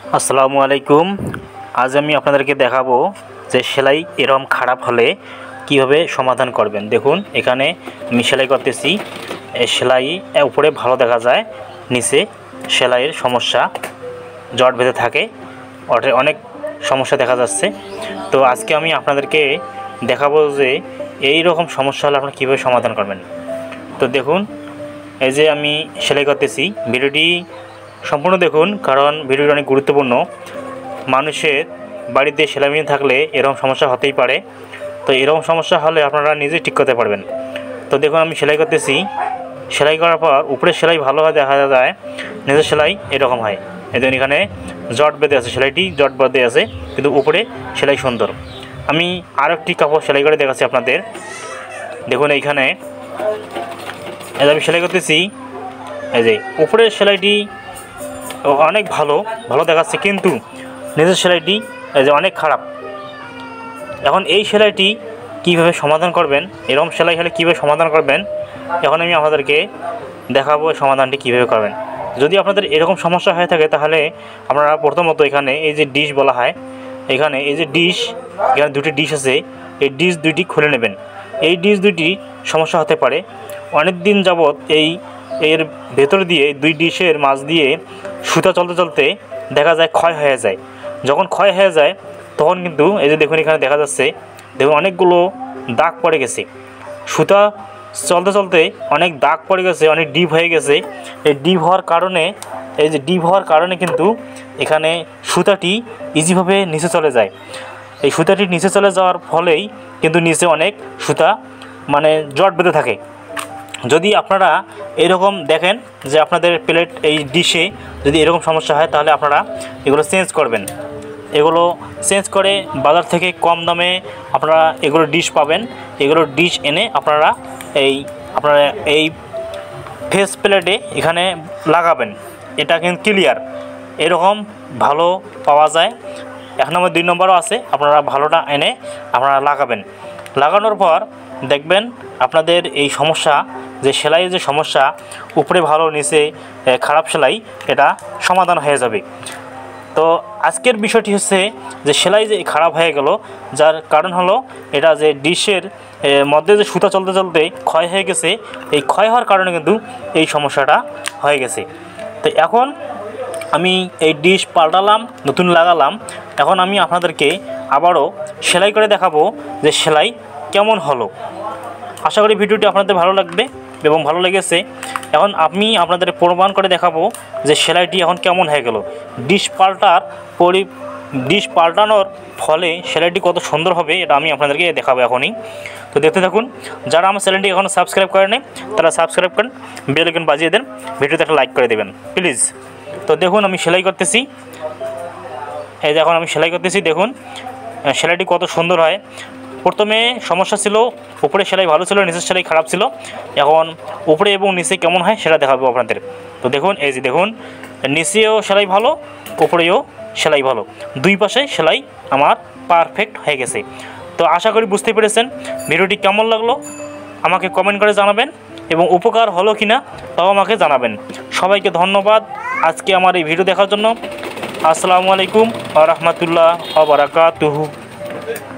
আসসালামু আলাইকুম। আজ আমি আপনাদেরকে দেখাবো যে সেলাই এরকম খারাপ হলে কিভাবে সমাধান করবেন। দেখুন এখানে আমি সেলাই করতেছি, সেলাই উপরে ভালো দেখা যায়, নিচে সেলাইয়ের সমস্যা, জট বেঁধে থাকে, অনেক সমস্যা দেখা যাচ্ছে। তো আজকে আমি আপনাদেরকে দেখাবো যে এই রকম সমস্যা হলে আপনারা কীভাবে সমাধান করবেন। তো দেখুন এই যে আমি সেলাই করতেছি, ভিডিওটি সম্পূর্ণ দেখুন, কারণ ভিডিওটি অনেক গুরুত্বপূর্ণ। মানুষের বাড়িতে সেলাই মেশিন থাকলে এরকম সমস্যা হতেই পারে। তো এরকম সমস্যা হলে আপনারা নিজেই ঠিক করতে পারবেন। তো দেখুন আমি সেলাই করতেছি, সেলাই করার পর উপরে সেলাই ভালো হয় দেখা যায়, নিচের সেলাই এরকম হয়। এই দেখুন এখানে জট বেঁধে আছে, সেলাইটি জট বেঁধে আছে, কিন্তু উপরে সেলাই সুন্দর। আমি আর একটি কাপড় সেলাই করে দেখাচ্ছি আপনাদের। দেখুন এইখানে আমি সেলাই করতেছি, এই যে উপরের সেলাইটি অনেক ভালো দেখাচ্ছে, কিন্তু নিচের সেলাইটি এই যে অনেক খারাপ। এখন এই সেলাইটি কীভাবে সমাধান করবেন, এরকম সেলাই হলে কীভাবে সমাধান করবেন, এখন আমি আপনাদেরকে দেখাবো সমাধানটি কীভাবে করবেন। যদি আপনাদের এরকম সমস্যা হয়ে থাকে তাহলে আপনারা প্রথমত এখানে এই যে ডিশ বলা হয়, এখানে এই যে ডিশ, এখানে দুটি ডিশ আছে, এই ডিশ দুইটি খুলে নেবেন। এই ডিশ দুইটি সমস্যা হতে পারে, অনেক দিন যাবৎ এর ভেতর দিয়ে দুই ডিশের মাঝ দিয়ে সুতা চলতে চলতে দেখা যায় ক্ষয় হয়ে যায়। যখন ক্ষয় হয়ে যায় তখন কিন্তু এই যে দেখুন এখানে দেখা যাচ্ছে, দেখুন অনেকগুলো দাগ পড়ে গেছে, সুতা চলতে চলতে অনেক দাগ পড়ে গেছে, অনেক ডিপ হয়ে গেছে। এই ডিপ হওয়ার কারণে, এই যে ডিপ হওয়ার কারণে কিন্তু এখানে সুতাটি ইজিভাবে নিচে চলে যায়। এই সুতাটি নিচে চলে যাওয়ার ফলেই কিন্তু নিচে অনেক সুতা মানে জট বেঁধে থাকে। যদি আপনারা এরকম দেখেন যে আপনাদের প্লেট এই ডিশে যদি এরকম সমস্যা হয় তাহলে আপনারা এগুলো চেঞ্জ করবেন। এগুলো চেঞ্জ করে বাজার থেকে কম দামে আপনারা এগুলো ডিশ পাবেন। এগুলো ডিশ এনে আপনারা এই ফেস প্লেটে এখানে লাগাবেন। এটা কিন্তু ক্লিয়ার, এরকম ভালো পাওয়া যায়। 1 নম্বর 2 নম্বরও আছে, আপনারা ভালোটা এনে আপনারা লাগাবেন। লাগানোর পর দেখবেন আপনাদের এই সমস্যা, যে সেলাইয়ের যে সমস্যা, উপরে ভালো নিচে খারাপ সেলাই, এটা সমাধান হয়ে যাবে। তো আজকের বিষয়টি হচ্ছে যে সেলাই যে খারাপ হয়ে গেল, যার কারণ হলো এটা যে ডিশের মধ্যে যে সুতা চলতে চলতে ক্ষয় হয়ে গেছে। এই ক্ষয় হওয়ার কারণে কিন্তু এই সমস্যাটা হয়ে গেছে। তো এখন আমি এই ডিশ পাল্টালাম, নতুন লাগালাম। এখন আমি আপনাদেরকে আবারও সেলাই করে দেখাবো যে সেলাই কেমন হলো। আশা করি ভিডিওটি আপনাদের ভালো লাগবে এবং ভালো লেগেছে। এখন আমি আপনাদের প্রমাণ করে দেখাবো যে সেলাইটি এখন কেমন হয়ে গেল। ডিশ পাল্টানোর ফলে সেলাইটি কত সুন্দর হবে এটা আমি আপনাদেরকে দেখাবো এখনই। তো দেখতে থাকুন। যারা আমার চ্যানেলটি এখনও সাবস্ক্রাইব করেনি তারা সাবস্ক্রাইব করেন, বেল আইকন বাজিয়ে দেন, ভিডিওতে একটা লাইক করে দেবেন প্লিজ। তো দেখুন আমি সেলাই করতেছি, এই যে এখন আমি সেলাই করতেছি, দেখুন সেলাইটি কত সুন্দর হয়। প্রথমে সমস্যা ছিল উপরে সেলাই ভালো ছিল, নিচের সেলাই খারাপ ছিল। এখন উপরে এবং নিচে কেমন হয় সেটা দেখাবো আপনাদের। তো দেখুন এই যে দেখুন, নিচেও সেলাই ভালো, উপরেও সেলাই ভালো, দুই পাশে সেলাই আমার পারফেক্ট হয়ে গেছে। তো আশা করি বুঝতে পেরেছেন। ভিডিওটি কেমন লাগলো আমাকে কমেন্ট করে জানাবেন, এবং উপকার হলো কিনা তাও আমাকে জানাবেন। সবাইকে ধন্যবাদ আজকে আমার এই ভিডিও দেখার জন্য। আসসালামু আলাইকুম ওয়া রাহমাতুল্লাহি ওয়া বারাকাতুহু।